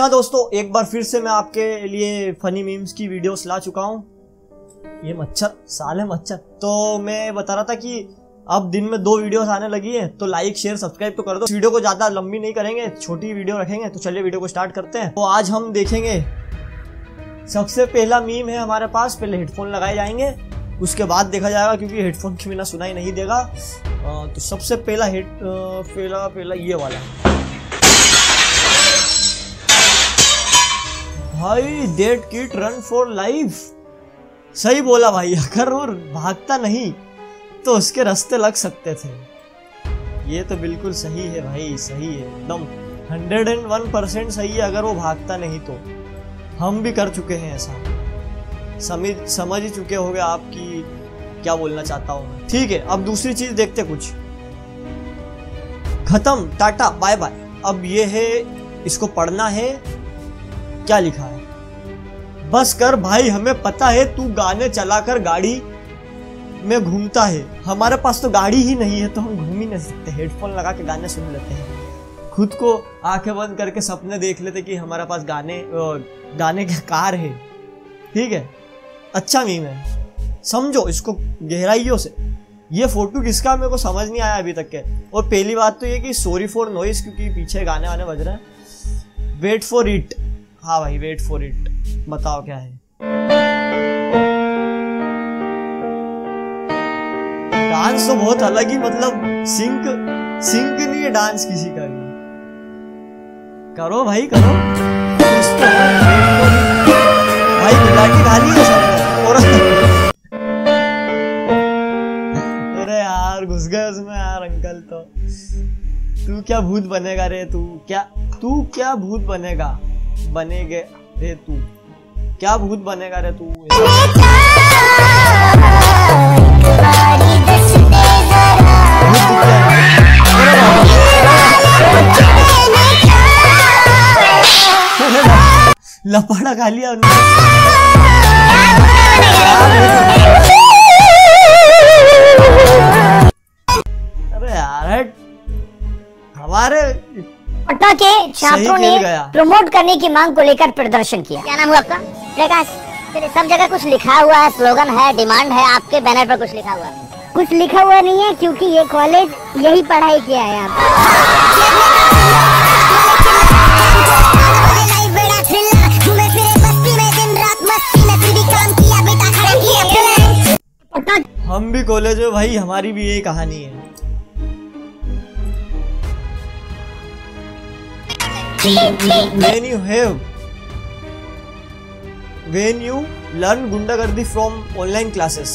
हाँ दोस्तों, एक बार फिर से मैं आपके लिए फनी मीम्स की वीडियोस ला चुका हूँ। ये मच्छर, साले मच्छर। तो मैं बता रहा था कि अब दिन में 2 वीडियोस आने लगी है, तो लाइक शेयर सब्सक्राइब तो कर दो। वीडियो को ज्यादा लंबी नहीं करेंगे, छोटी वीडियो रखेंगे। तो चलिए वीडियो को स्टार्ट करते हैं। तो आज हम देखेंगे, सबसे पहला मीम है हमारे पास। पहले हेडफोन लगाए जाएंगे, उसके बाद देखा जाएगा, क्योंकि हेडफोन के बिना सुनाई नहीं देगा। तो सबसे पहला पहला ये वाला। भाई that kid run for life. सही बोला भाई, अगर वो भागता नहीं तो उसके रास्ते लग सकते थे। ये तो बिल्कुल सही है भाई, सही है एकदम 101% सही है। अगर वो भागता नहीं तो हम भी कर चुके हैं ऐसा, समझ ही चुके होंगे आपकी क्या बोलना चाहता हूँ। ठीक है, अब दूसरी चीज देखते कुछ। खत्म, टाटा बाय बाय। अब ये है, इसको पढ़ना है। क्या लिखा है? बस कर भाई, हमें पता है तू गाने चलाकर गाड़ी में घूमता है। हमारे पास तो गाड़ी ही नहीं है, तो हम घूम ही नहीं सकते। हेडफोन लगा के गाने सुन लेते हैं, खुद को आंखें बंद करके सपने देख लेते कि हमारे पास गाने का कार है। ठीक है, अच्छा मीम है, समझो इसको गहराइयों से। ये फोटो किसका मेरे को समझ नहीं आया अभी तक के। और पहली बात तो ये कि सॉरी फॉर नॉइस, क्योंकि पीछे गाने वाने बज रहे हैं। Wait for it. हाँ भाई, वेट फॉर इट। बताओ क्या है? डांस तो बहुत अलग ही, मतलब सिंक नहीं है डांस किसी का भी। करो भाई करो। भाई गुलाटी खा ली है सबने। अरे यार घुस गए उसमें यार अंकल। तो तू क्या भूत बनेगा रे? तू क्या भूत बनेगे रे? तू क्या भूत बनेगा रे? तू लपाड़ा खा लिया उन्होंने। अरे यार, हमारे पटना के छात्रों ने प्रमोट करने की मांग को लेकर प्रदर्शन किया। क्या नाम हुआ आपका? प्रकाश। सब जगह कुछ लिखा हुआ है, स्लोगन है, डिमांड है। आपके बैनर पर कुछ लिखा हुआ है? कुछ लिखा हुआ नहीं है, क्योंकि ये कॉलेज यही पढ़ाई किया है। हम भी कॉलेज में भाई, हमारी भी यही कहानी है। when you learn गुंडागर्दी from online classes।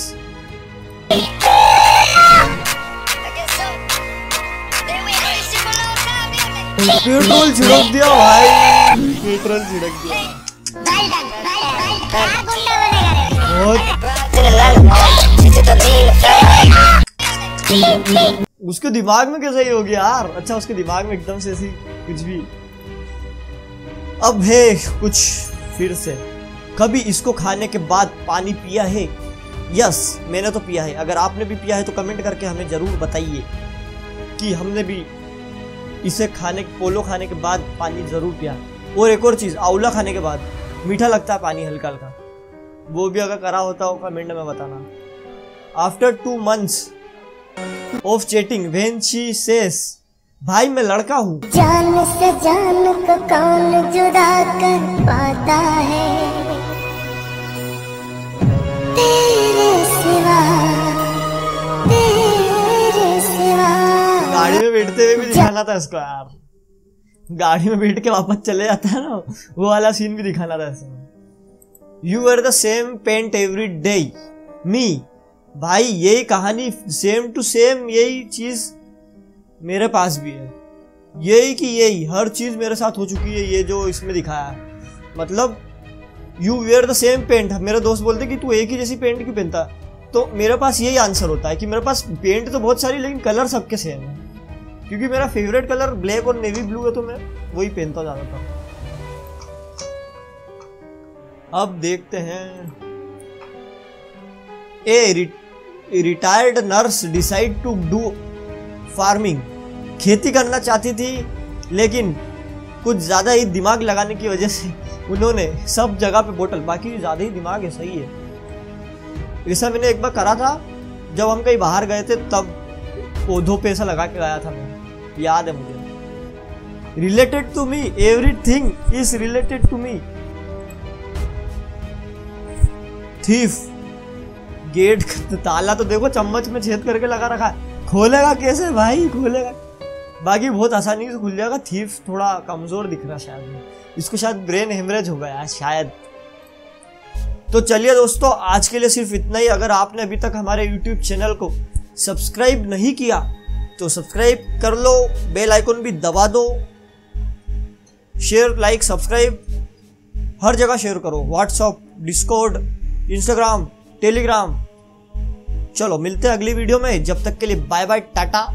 पेट्रोल छिड़क दिया भाई, पेट्रोल छिड़क दिया। उसके दिमाग में कैसे ही हो गया यार? अच्छा, उसके दिमाग में एकदम से ऐसी कुछ भी। अब है कुछ फिर से। कभी इसको खाने के बाद पानी पिया है? यस, मैंने तो पिया है। अगर आपने भी पिया है तो कमेंट करके हमें जरूर बताइए कि हमने भी इसे पोलो खाने के बाद पानी जरूर पिया। और एक और चीज, आंवला खाने के बाद मीठा लगता है पानी, हल्का हल्का। वो भी अगर करा होता हो कमेंट में बताना। After 2 months of chatting when she says, भाई मैं लड़का हूँ। जान से जान को कौन जुदा कर पाता है, तेरे सिवा, तेरे सिवा। गाड़ी में बैठते हुए भी दिखाना था इसको यार। गाड़ी में बैठ के वापस चले जाता है ना, वो वाला सीन भी दिखाना था इसमें। You wear the same pant every day. Me, भाई यही कहानी, सेम टू सेम यही चीज मेरे पास भी है। यही हर चीज मेरे साथ हो चुकी है। ये जो इसमें दिखाया है, मतलब you wear the same pant. मेरे दोस्त बोलते कि तू एक ही जैसी पेंट क्यों पहनता? तो मेरे पास यही आंसर होता है कि मेरे पास पेंट तो बहुत सारी, लेकिन कलर सबके सेम है। क्योंकि मेरा फेवरेट कलर ब्लैक और नेवी ब्लू है, तो मैं वही पहनता हूँ ज्यादातर। अब देखते हैं। A retired nurse decide to do farming. खेती करना चाहती थी, लेकिन कुछ ज्यादा ही दिमाग लगाने की वजह से उन्होंने सब जगह पे बोतल, बाकी ज्यादा ही दिमाग है, सही है। ऐसा मैंने एक बार करा था जब हम कहीं बाहर गए थे, तब पौधों पे ऐसा लगा के गया था मैं, याद है मुझे। Related to me, everything is related to me. Thief, gate ताला तो देखो चम्मच में छेद करके लगा रखा है, खोलेगा कैसे भाई, खोलेगा? बाकी बहुत आसानी से खुल जाएगा। थीफ थोड़ा कमजोर दिख रहा शायद, इसको शायद ब्रेन हेमरेज हो गया है शायद। तो चलिए दोस्तों, आज के लिए सिर्फ इतना ही। अगर आपने अभी तक हमारे YouTube चैनल को सब्सक्राइब नहीं किया तो सब्सक्राइब कर लो, बेल आइकन भी दबा दो, शेयर, लाइक, सब्सक्राइब हर जगह शेयर करो, व्हाट्सएप, डिस्कॉर्ड, इंस्टाग्राम, टेलीग्राम। चलो मिलते हैं अगली वीडियो में, जब तक के लिए बाय बाय, टाटा।